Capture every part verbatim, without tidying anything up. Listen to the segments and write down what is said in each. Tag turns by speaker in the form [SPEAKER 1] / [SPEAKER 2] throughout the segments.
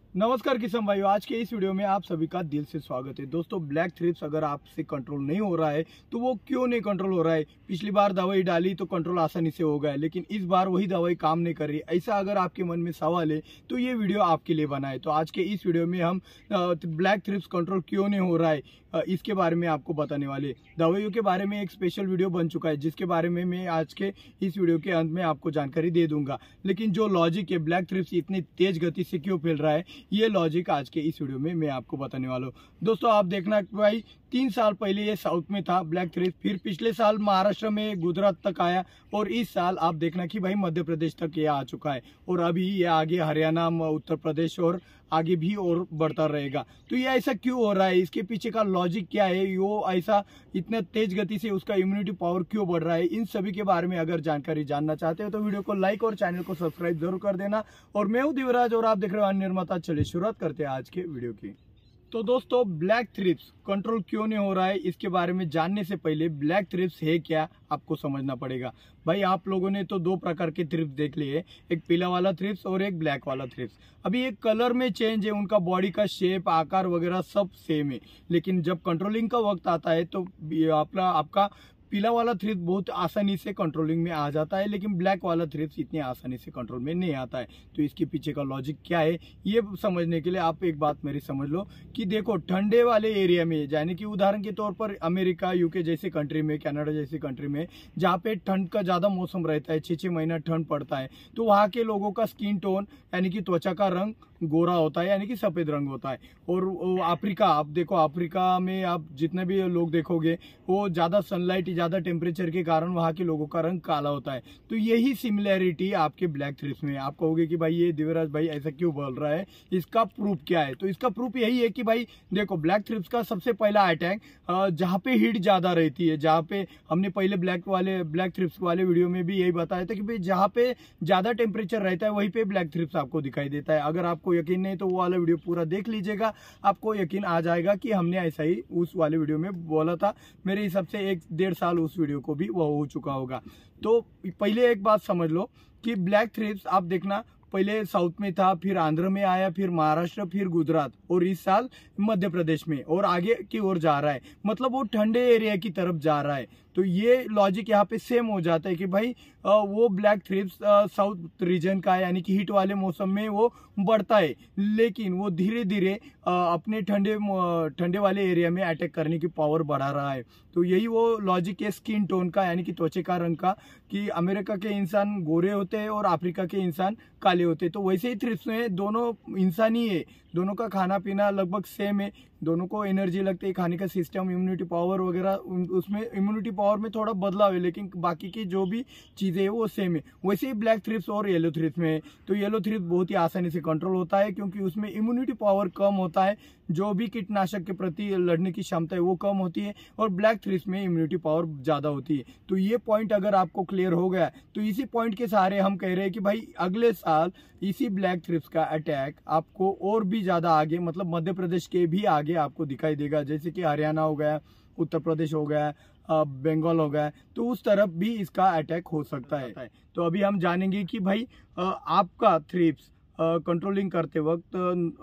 [SPEAKER 1] नमस्कार किसान भाइयों, आज के इस वीडियो में आप सभी का दिल से स्वागत है। दोस्तों, ब्लैक थ्रिप्स अगर आपसे कंट्रोल नहीं हो रहा है तो वो क्यों नहीं कंट्रोल हो रहा है। पिछली बार दवाई डाली तो कंट्रोल आसानी से हो गया, लेकिन इस बार वही दवाई काम नहीं कर रही। ऐसा अगर आपके मन में सवाल है तो ये वीडियो आपके लिए बना है। तो आज के इस वीडियो में हम ब्लैक थ्रिप्स कंट्रोल क्यों नहीं हो रहा है इसके बारे में आपको बताने वाले। दवाइयों के बारे में एक स्पेशल वीडियो बन चुका है जिसके बारे में मैं आज के इस वीडियो के अंत में आपको जानकारी दे दूंगा। लेकिन जो लॉजिक है ब्लैक थ्रिप्स इतनी तेज गति से क्यों फैल रहा है, ये लॉजिक आज के इस वीडियो में मैं आपको बताने वाला हूँ। दोस्तों, आप देखना भाई, तीन साल पहले ये साउथ में था ब्लैक थ्रिप्स, फिर पिछले साल महाराष्ट्र में गुजरात तक आया और इस साल आप देखना कि भाई मध्य प्रदेश तक ये आ चुका है और अभी ये आगे हरियाणा, उत्तर प्रदेश और आगे भी और बढ़ता रहेगा। तो ये ऐसा क्यों हो रहा है, इसके पीछे का लॉजिक क्या है, यो ऐसा इतना तेज गति से उसका इम्यूनिटी पावर क्यों बढ़ रहा है, इन सभी के बारे में अगर जानकारी जानना चाहते हो तो वीडियो को लाइक और चैनल को सब्सक्राइब जरूर कर देना। और मैं हूं दिवराज और आप देख रहे हो निर्माता। चलिए शुरुआत करते हैं आज के वीडियो की। तो दोस्तों, ब्लैक थ्रिप्स कंट्रोल क्यों नहीं हो रहा है इसके बारे में जानने से पहले ब्लैक थ्रिप्स है क्या आपको समझना पड़ेगा। भाई, आप लोगों ने तो दो प्रकार के थ्रिप्स देख लिए, एक पीला वाला थ्रिप्स और एक ब्लैक वाला थ्रिप्स। अभी एक कलर में चेंज है, उनका बॉडी का शेप, आकार वगैरह सब सेम है, लेकिन जब कंट्रोलिंग का वक्त आता है तो आपका आपका पीला वाला थ्रिप्स बहुत आसानी से कंट्रोलिंग में आ जाता है, लेकिन ब्लैक वाला थ्रिप्स इतनी आसानी से कंट्रोल में नहीं आता है। तो इसके पीछे का लॉजिक क्या है ये समझने के लिए आप एक बात मेरी समझ लो कि देखो, ठंडे वाले एरिया में, यानी कि उदाहरण के तौर पर अमेरिका, यूके जैसे कंट्री में, कनाडा जैसी कंट्री में, जहाँ पे ठंड का ज्यादा मौसम रहता है, छह छह महीना ठंड पड़ता है, तो वहाँ के लोगों का स्किन टोन यानी कि त्वचा का रंग गोरा होता है, यानी कि सफेद रंग होता है। और अफ्रीका, आप देखो अफ्रीका में आप जितने भी लोग देखोगे वो ज्यादा सनलाइट, ज्यादा टेम्परेचर के कारण वहाँ के लोगों का रंग काला होता है। तो यही सिमिलैरिटी आपके ब्लैक थ्रिप्स में। आप कहोगे कि भाई ये दिव्यराज भाई ऐसा क्यों बोल रहा है, इसका प्रूफ क्या है। तो इसका प्रूफ यही है कि भाई देखो, ब्लैक थ्रिप्स का सबसे पहला अटैक जहाँ पे हीट ज्यादा रहती है, जहाँ पे हमने पहले ब्लैक वाले ब्लैक थ्रिप्स वाले वीडियो में भी यही बताया था कि भाई जहाँ पे ज्यादा टेम्परेचर रहता है वहीं पे ब्लैक थ्रिप्स आपको दिखाई देता है। अगर आपको यकीन नहीं तो वो वाला वीडियो पूरा देख लीजिएगा, आपको यकीन आ जाएगा कि हमने ऐसा ही उस वाले वीडियो में बोला था। मेरे हिसाब से एक डेढ़ साल उस वीडियो को भी वो हो चुका होगा। तो पहले एक बात समझ लो कि ब्लैक थ्रिप्स आप देखना पहले साउथ में था, फिर आंध्र में आया, फिर महाराष्ट्र, फिर गुजरात और इस साल मध्य प्रदेश में और आगे की ओर जा रहा है। मतलब वो ठंडे एरिया की तरफ जा रहा है। तो ये लॉजिक यहाँ पे सेम हो जाता है कि भाई वो ब्लैक थ्रिप्स साउथ रीजन का है, यानी कि हीट वाले मौसम में वो बढ़ता है, लेकिन वो धीरे धीरे अपने ठंडे ठंडे वाले एरिया में अटैक करने की पावर बढ़ा रहा है। तो यही वो लॉजिक है स्किन टोन का, यानी कि त्वचा का रंग का, कि अमेरिका के इंसान गोरे होते हैं और अफ्रीका के इंसान काले होते हैं। तो वैसे ही थ्रिप्स में दोनों इंसान ही है, दोनों का खाना पीना लगभग सेम है, दोनों को एनर्जी लगती है, खाने का सिस्टम, इम्यूनिटी पावर वगैरह, उसमें इम्यूनिटी पावर में थोड़ा बदलाव है, लेकिन बाकी की जो भी चीजें है वो सेम है। वैसे ही ब्लैक थ्रिप्स और येलो थ्रिप्स में है। तो येलो थ्रिप्स बहुत ही आसानी से कंट्रोल होता है क्योंकि उसमें इम्यूनिटी पावर कम होता है, जो भी कीटनाशक के प्रति लड़ने की क्षमता है वो कम होती है, और ब्लैक थ्रिप्स में इम्यूनिटी पावर ज्यादा होती है। तो ये पॉइंट अगर आपको क्लियर हो गया तो इसी पॉइंट के सहारे हम कह रहे हैं कि भाई अगले साल इसी ब्लैक थ्रिप्स का अटैक आपको और भी ज्यादा आगे, मतलब मध्य प्रदेश के भी आगे आपको दिखाई देगा, जैसे कि हरियाणा हो गया, उत्तर प्रदेश हो गया, बंगाल हो गया, तो उस तरफ भी इसका अटैक हो सकता है। तो अभी हम जानेंगे कि भाई आपका थ्रिप्स कंट्रोलिंग करते वक्त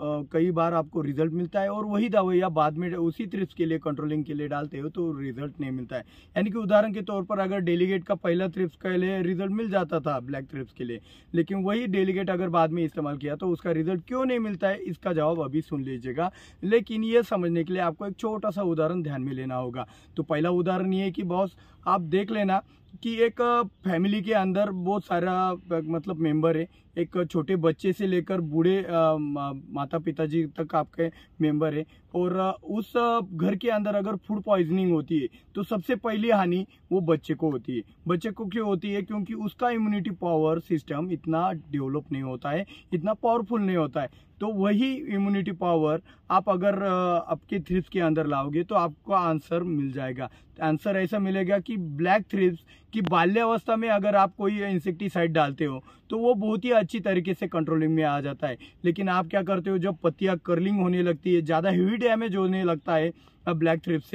[SPEAKER 1] कई बार आपको रिजल्ट मिलता है और वही दवाइयाँ बाद में उसी थ्रिप्स के लिए कंट्रोलिंग के लिए डालते हो तो रिजल्ट नहीं मिलता है। यानी कि उदाहरण के तौर पर अगर डेलीगेट का पहला थ्रिप्स के लिए रिजल्ट मिल जाता था ब्लैक थ्रिप्स के लिए, लेकिन वही डेलीगेट अगर बाद में इस्तेमाल किया तो उसका रिजल्ट क्यों नहीं मिलता है, इसका जवाब अभी सुन लीजिएगा। लेकिन ये समझने के लिए आपको एक छोटा सा उदाहरण ध्यान में लेना होगा। तो पहला उदाहरण ये है कि बॉस, आप देख लेना कि एक फैमिली के अंदर बहुत सारा मतलब मेंबर है, एक छोटे बच्चे से लेकर बूढ़े माता पिताजी तक आपके मेंबर है, और उस घर के अंदर अगर फूड पॉइजनिंग होती है तो सबसे पहली हानि वो बच्चे को होती है। बच्चे को क्यों होती है? क्योंकि उसका इम्यूनिटी पावर सिस्टम इतना डेवलप नहीं होता है, इतना पावरफुल नहीं होता है। तो वही इम्यूनिटी पावर आप अगर आपके थ्रिप्स के अंदर लाओगे तो आपको आंसर मिल जाएगा। आंसर ऐसा मिलेगा कि ब्लैक थ्रिप्स की बाल्यावस्था में अगर आप कोई इंसेक्टिसाइड डालते हो तो वो बहुत ही अच्छी तरीके से कंट्रोलिंग में आ जाता है। लेकिन आप क्या करते हो, जब पत्तियां कर्लिंग होने लगती है, ज़्यादा हीट डैमेज होने लगता है ब्लैक थ्रिप्स से,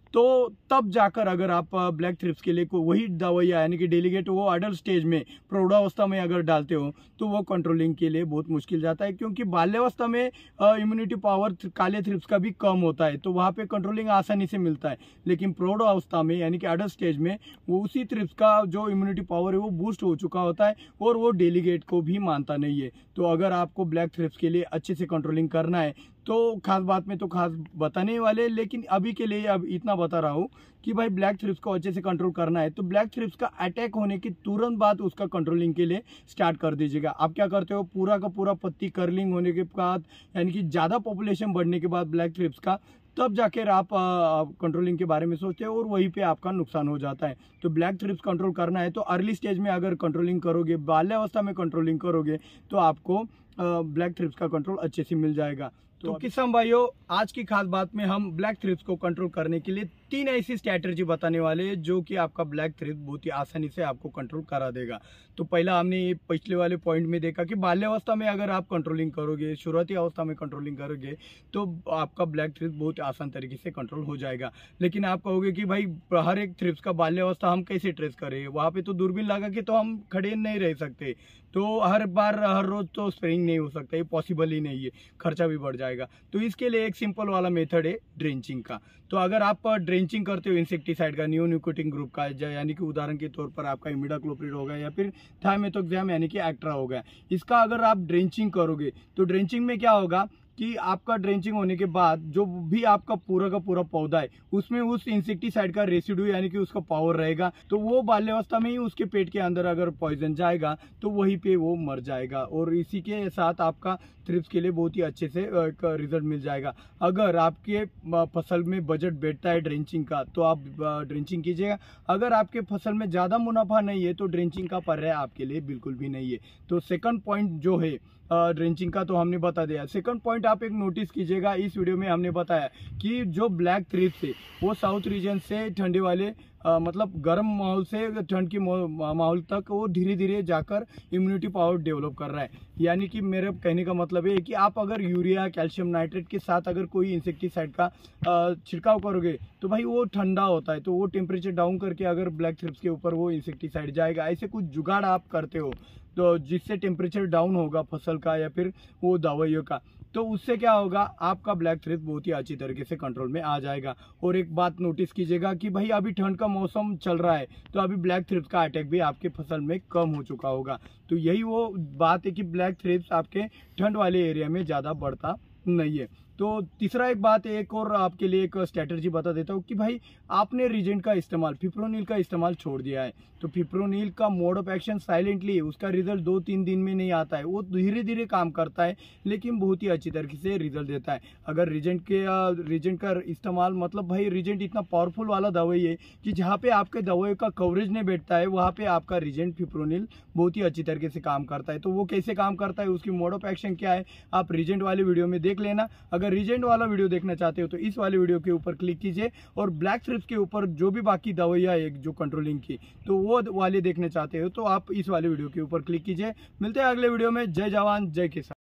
[SPEAKER 1] तो तब जाकर अगर आप ब्लैक थ्रिप्स के लिए को वही दवाइयाँ यानी कि डेलीगेट वो अडल्ट स्टेज में प्रौढ़ावस्था में अगर डालते हो तो वो कंट्रोलिंग के लिए बहुत मुश्किल जाता है, क्योंकि बाल्यावस्था में इम्यूनिटी पावर काले थ्रिप्स का भी कम होता है, तो वहाँ पे कंट्रोलिंग आसानी से मिलता है। लेकिन प्रौढ़ावस्था में यानी कि अडल्ट स्टेज में वो उसी थ्रिप्स का जो इम्यूनिटी पावर है वो बूस्ट हो चुका होता है और वो डेलीगेट को भी मानता नहीं है। तो अगर आपको ब्लैक थ्रिप्स के लिए अच्छे से कंट्रोलिंग करना है तो खास बात में तो खास बताने वाले, लेकिन अभी के लिए अब इतना बता रहा हूँ कि भाई ब्लैक थ्रिप्स को अच्छे से कंट्रोल करना है तो ब्लैक थ्रिप्स का अटैक होने की तुरंत बाद उसका कंट्रोलिंग के लिए स्टार्ट कर दीजिएगा। आप क्या करते हो, पूरा का पूरा पत्ती कर्लिंग होने के बाद यानी कि ज़्यादा पॉपुलेशन बढ़ने के बाद ब्लैक थ्रिप्स का, तब जाकर आप कंट्रोलिंग के बारे में सोचते हो और वहीं पे आपका नुकसान हो जाता है। तो ब्लैक थ्रिप्स कंट्रोल करना है तो अर्ली स्टेज में अगर कंट्रोलिंग करोगे, बाल्यावस्था में कंट्रोलिंग करोगे तो आपको ब्लैक थ्रिप्स का कंट्रोल अच्छे से मिल जाएगा। तो किसान भाइयों, आज की खास बात में हम ब्लैक थ्रिप्स को कंट्रोल करने के लिए तीन ऐसी स्ट्रैटेजी बताने वाले हैं जो कि आपका ब्लैक थ्रिप्स बहुत ही आसानी से आपको कंट्रोल करा देगा। तो पहला हमने ये पिछले वाले पॉइंट में देखा कि बाल्यावस्था में अगर आप कंट्रोलिंग करोगे, शुरुआती अवस्था में कंट्रोलिंग करोगे तो आपका ब्लैक थ्रिप्स बहुत आसान तरीके से कंट्रोल हो जाएगा। लेकिन आप कहोगे कि भाई हर एक थ्रिप्स का बाल्यावस्था हम कैसे ट्रेस करें, वहाँ पे तो दूरबीन लगा के तो हम खड़े नहीं रह सकते, तो हर बार हर रोज तो स्प्रेइंग नहीं हो सकता, ये पॉसिबल ही नहीं है, खर्चा भी बढ़ जाएगा। तो इसके लिए एक सिंपल वाला मेथड है ड्रेंचिंग का। तो अगर आप ड्रेंचिंग करते हो इंसेक्टिसाइड का, नियोनिकोटिन ग्रुप का, यानी कि उदाहरण के तौर पर आपका इमिडाक्लोप्रिड हो गया या फिर थाइमेथोक्सैम यानी कि एक्ट्रा हो गया, इसका अगर आप ड्रेंचिंग करोगे तो ड्रेंचिंग में क्या होगा कि आपका ड्रेंचिंग होने के बाद जो भी आपका पूरा का पूरा पौधा है उसमें उस इंसेक्टिसाइड का रेसिड्यू यानी कि उसका पावर रहेगा, तो वो बाल्यावस्था में ही उसके पेट के अंदर अगर पॉइजन जाएगा तो वहीं पे वो मर जाएगा और इसी के साथ आपका थ्रिप्स के लिए बहुत ही अच्छे से रिजल्ट मिल जाएगा। अगर आपके फसल में बजट बैठता है ड्रेंचिंग का तो आप ड्रेंचिंग कीजिएगा। अगर आपके फसल में ज़्यादा मुनाफा नहीं है तो ड्रेंचिंग का पर्याय आपके लिए बिल्कुल भी नहीं है। तो सेकंड पॉइंट जो है ड्रेंचिंग का तो हमने बता दिया। सेकंड पॉइंट आप एक नोटिस कीजिएगा, इस वीडियो में हमने बताया कि जो ब्लैक थ्रिप्स है वो साउथ रीजन से ठंडे वाले आ, मतलब गर्म माहौल से ठंड की माहौल तक वो धीरे धीरे जाकर इम्यूनिटी पावर डेवलप कर रहा है। यानी कि मेरे कहने का मतलब है कि आप अगर यूरिया, कैल्शियम नाइट्रेट के साथ अगर कोई इंसेक्टिसाइड का छिड़काव करोगे तो भाई वो ठंडा होता है, तो वो टेम्परेचर डाउन करके अगर ब्लैक थ्रिप्स के ऊपर वो इंसेक्टिसाइड जाएगा, ऐसे कुछ जुगाड़ आप करते हो तो जिससे टेम्परेचर डाउन होगा फसल का या फिर वो दवाइयों का, तो उससे क्या होगा, आपका ब्लैक थ्रिप्स बहुत ही अच्छी तरीके से कंट्रोल में आ जाएगा। और एक बात नोटिस कीजिएगा कि भाई अभी ठंड का मौसम चल रहा है तो अभी ब्लैक थ्रिप्स का अटैक भी आपके फसल में कम हो चुका होगा। तो यही वो बात है कि ब्लैक थ्रिप्स आपके ठंड वाले एरिया में ज़्यादा बढ़ता नहीं है। तो तीसरा एक बात, एक और आपके लिए एक स्ट्रैटेजी बता देता हूँ कि भाई आपने रीजेंट का इस्तेमाल, फिप्रोनिल का इस्तेमाल छोड़ दिया है तो फिप्रोनिल का मोड ऑफ एक्शन साइलेंटली है, उसका रिजल्ट दो तीन दिन में नहीं आता है, वो धीरे धीरे काम करता है लेकिन बहुत ही अच्छी तरीके से रिजल्ट देता है। अगर रीजेंट के रीजेंट का इस्तेमाल मतलब भाई रीजेंट इतना पावरफुल वाला दवाई है कि जहाँ पे आपके दवाई का कवरेज नहीं बैठता है वहाँ पे आपका रीजेंट फिप्रोनिल बहुत ही अच्छी तरीके से काम करता है। तो वो कैसे काम करता है, उसकी मोड ऑफ एक्शन क्या है, आप रीजेंट वाले वीडियो में देख लेना। अगर रीजेंट वाला वीडियो देखना चाहते हो तो इस वाले वीडियो के ऊपर क्लिक कीजिए, और ब्लैक थ्रिप्स के ऊपर जो भी बाकी दवाइयाँ है जो कंट्रोलिंग की तो वो वाले देखने चाहते हो तो आप इस वाले वीडियो के ऊपर क्लिक कीजिए। मिलते हैं अगले वीडियो में। जय जवान जय किसान।